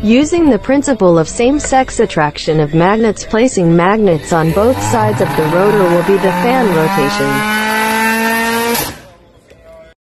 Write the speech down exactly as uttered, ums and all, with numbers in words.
Using the principle of same-sex attraction of magnets, placing magnets on both sides of the rotor will be the fan rotation.